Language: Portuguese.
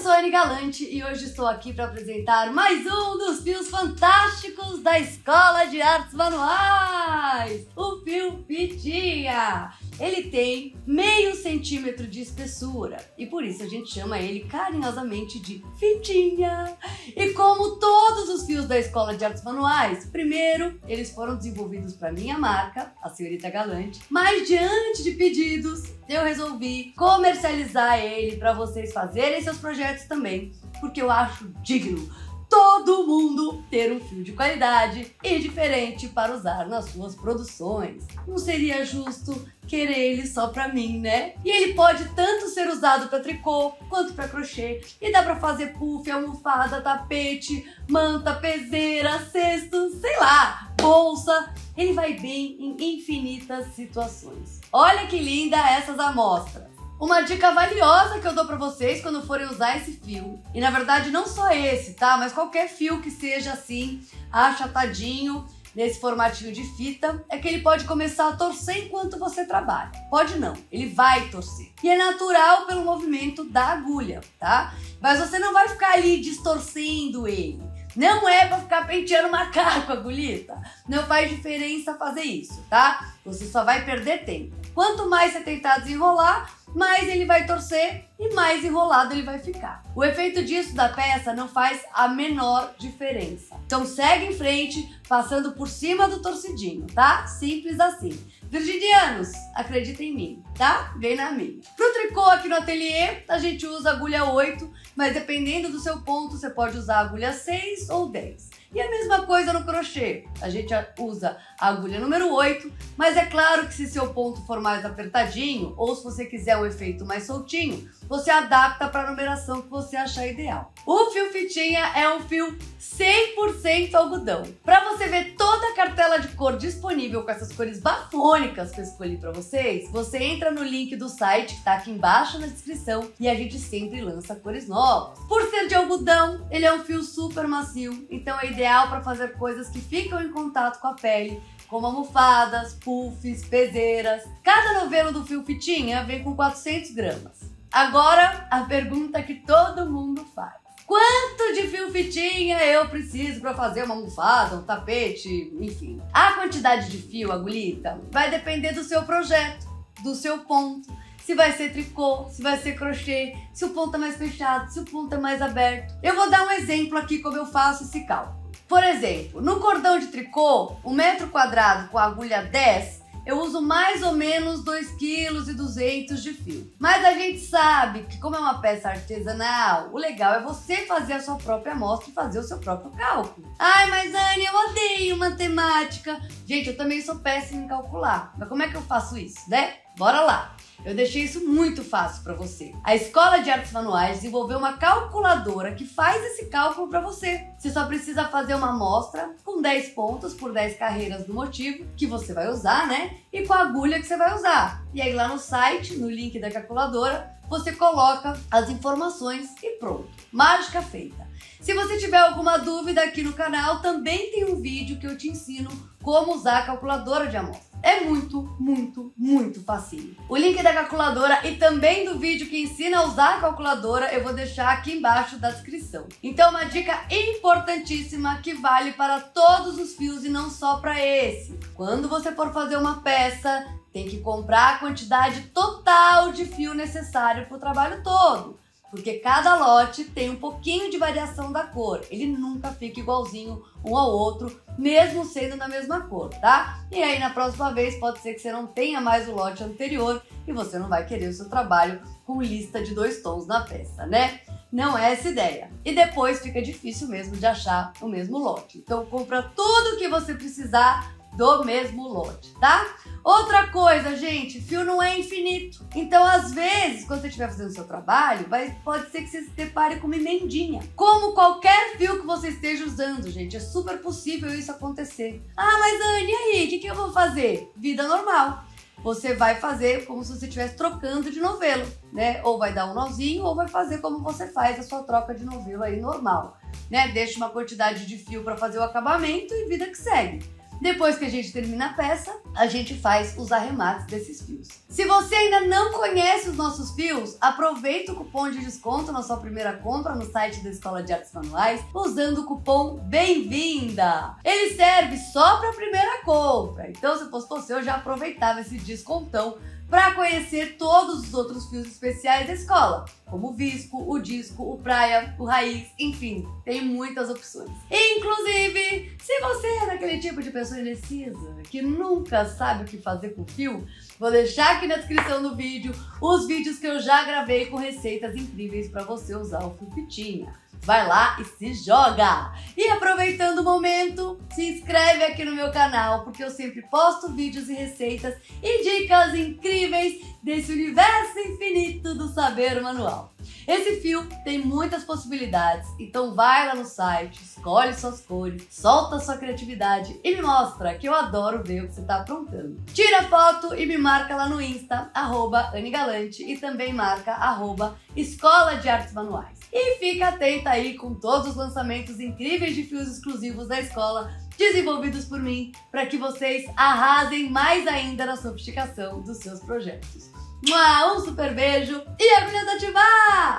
sou a Anne Galante e hoje estou aqui para apresentar mais um dos fios fantásticos da Escola de Artes Manuais, o fio Fitinha. Ele tem meio centímetro de espessura e por isso a gente chama ele carinhosamente de Fitinha. E como todos os fios da Escola de Artes Manuais, primeiro eles foram desenvolvidos para minha marca, a Senhorita Galante, mas diante de pedidos eu resolvi comercializar ele para vocês fazerem seus projetos também, porque eu acho digno todo mundo ter um fio de qualidade e diferente para usar nas suas produções. Não seria justo querer ele só pra mim, né? E ele pode tanto ser usado para tricô quanto para crochê. E dá para fazer puff, almofada, tapete, manta, peseira, cesto, sei lá, bolsa. Ele vai bem em infinitas situações. Olha que linda essas amostras. Uma dica valiosa que eu dou pra vocês quando forem usar esse fio, e na verdade não só esse, tá? Mas qualquer fio que seja assim, achatadinho, nesse formatinho de fita, é que ele pode começar a torcer enquanto você trabalha. Pode não, ele vai torcer. E é natural pelo movimento da agulha, tá? Mas você não vai ficar ali distorcendo ele. Não é pra ficar penteando macaco, agulhita. Não faz diferença fazer isso, tá? Você só vai perder tempo. Quanto mais você tentar desenrolar, mais ele vai torcer e mais enrolado ele vai ficar. O efeito disso da peça não faz a menor diferença. Então segue em frente, passando por cima do torcidinho, tá? Simples assim. Virginianos, acredita em mim, tá? Vem na minha. Pro tricô aqui no ateliê, a gente usa agulha 8, mas dependendo do seu ponto, você pode usar agulha 6 ou 10. E a mesma coisa no crochê, a gente usa a agulha número 8, mas é claro que se seu ponto for mais apertadinho, ou se você quiser um efeito mais soltinho, você adapta para a numeração que você achar ideal. O fio Fitinha é um fio 100% algodão. Para você ver toda a cartela de cor disponível com essas cores bafônicas que eu escolhi para vocês, você entra no link do site que tá aqui embaixo na descrição e a gente sempre lança cores novas. Por ser de algodão, ele é um fio super macio, então é ideal para fazer coisas que ficam em contato com a pele, como almofadas, puffs, peseiras. Cada novelo do fio Fitinha vem com 400 gramas. Agora, a pergunta que todo mundo faz. Quanto de fio Fitinha eu preciso para fazer uma almofada, um tapete, enfim? A quantidade de fio, agulhita, vai depender do seu projeto, do seu ponto. Se vai ser tricô, se vai ser crochê, se o ponto é mais fechado, se o ponto é mais aberto. Eu vou dar um exemplo aqui como eu faço esse cálculo. Por exemplo, no cordão de tricô, 1 metro quadrado com agulha 10, eu uso mais ou menos 2,2 kg de fio. Mas a gente sabe que como é uma peça artesanal, o legal é você fazer a sua própria amostra e fazer o seu próprio cálculo. Ai, mas Anne, eu odeio matemática. Gente, eu também sou péssima em calcular. Mas como é que eu faço isso, né? Bora lá! Eu deixei isso muito fácil para você. A Escola de Artes Manuais desenvolveu uma calculadora que faz esse cálculo para você. Você só precisa fazer uma amostra com 10 pontos por 10 carreiras do motivo que você vai usar, né? E com a agulha que você vai usar. E aí lá no site, no link da calculadora, você coloca as informações e pronto. Mágica feita. Se você tiver alguma dúvida aqui no canal, também tem um vídeo que eu te ensino como usar a calculadora de amostra. É muito facinho. O link da calculadora e também do vídeo que ensina a usar a calculadora eu vou deixar aqui embaixo da descrição. Então uma dica importantíssima que vale para todos os fios e não só para esse. Quando você for fazer uma peça, tem que comprar a quantidade total de fio necessário para o trabalho todo. Porque cada lote tem um pouquinho de variação da cor. Ele nunca fica igualzinho um ao outro, mesmo sendo da mesma cor, tá? E aí na próxima vez pode ser que você não tenha mais o lote anterior e você não vai querer o seu trabalho com lista de 2 tons na peça, né? Não é essa ideia. E depois fica difícil mesmo de achar o mesmo lote. Então compra tudo o que você precisar do mesmo lote, tá? Outra coisa, gente, fio não é infinito. Então, às vezes, quando você estiver fazendo o seu trabalho, pode ser que você se depare com uma emendinha. Como qualquer fio que você esteja usando, gente, é super possível isso acontecer. Ah, mas Anne, e aí? O que eu vou fazer? Vida normal. Você vai fazer como se você estivesse trocando de novelo, né? Ou vai dar um nozinho, ou vai fazer como você faz a sua troca de novelo aí normal, né? Deixa uma quantidade de fio para fazer o acabamento e vida que segue. Depois que a gente termina a peça, a gente faz os arremates desses fios. Se você ainda não conhece os nossos fios, aproveita o cupom de desconto na sua primeira compra no site da Escola de Artes Manuais usando o cupom BEM-VINDA. Ele serve só para a primeira compra, então se fosse você eu já aproveitava esse descontão para conhecer todos os outros fios especiais da escola, como o visco, o disco, o praia, o raiz, enfim, tem muitas opções. Inclusive, se você é daquele tipo de pessoa indecisa, que nunca sabe o que fazer com fio, vou deixar aqui na descrição do vídeo os vídeos que eu já gravei com receitas incríveis para você usar o fio fitinha. Vai lá e se joga! E aproveitando o momento, se inscreve aqui no meu canal, porque eu sempre posto vídeos e receitas e dicas incríveis desse universo infinito do saber manual. Esse fio tem muitas possibilidades, então vai lá no site, escolhe suas cores, solta sua criatividade e me mostra, que eu adoro ver o que você está aprontando. Tira foto e me marca lá no Insta, @AniGalante, e também marca @Escola de Artes Manuais. E fica atenta aí com todos os lançamentos incríveis de fios exclusivos da escola, desenvolvidos por mim, para que vocês arrasem mais ainda na sofisticação dos seus projetos. Um super beijo e agulhas ativar!